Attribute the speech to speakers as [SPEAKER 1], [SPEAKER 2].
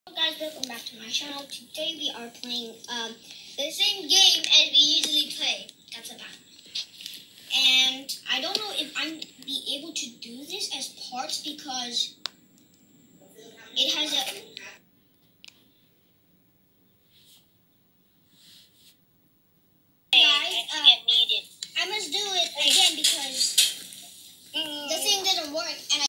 [SPEAKER 1] Hello guys, welcome back to my channel. Today we are playing the same game as we usually play. That's about. And I don't know if I'm be able to do this as parts because it has a. Guys, I must do it again because the thing didn't work and